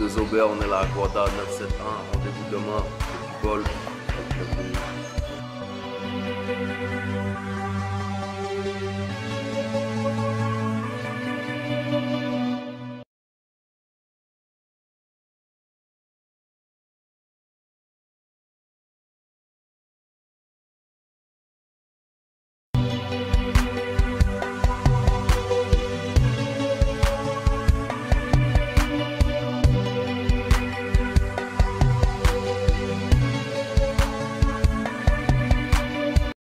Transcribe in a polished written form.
de Zobert, on est là à Gorda 971, rendez-vous demain, Paul, bienvenue.